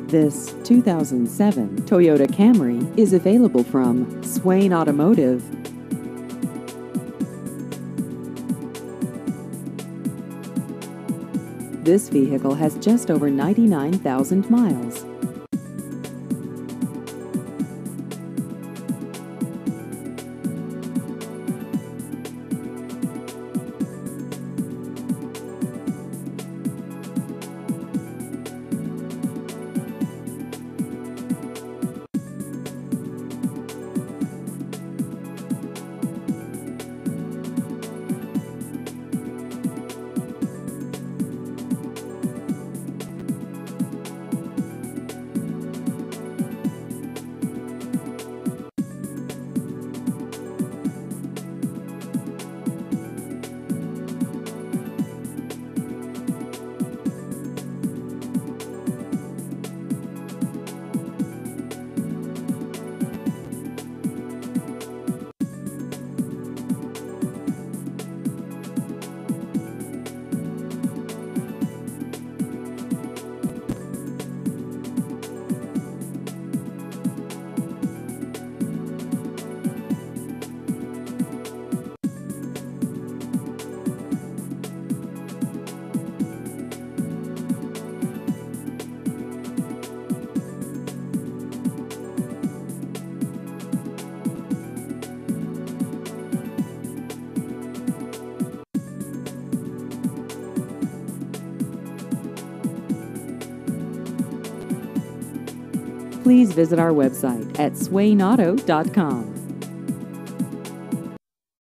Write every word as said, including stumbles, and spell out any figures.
This two thousand seven Toyota Camry is available from Swain Automotive. This vehicle has just over ninety-nine thousand miles. Please visit our website at swain auto dot com.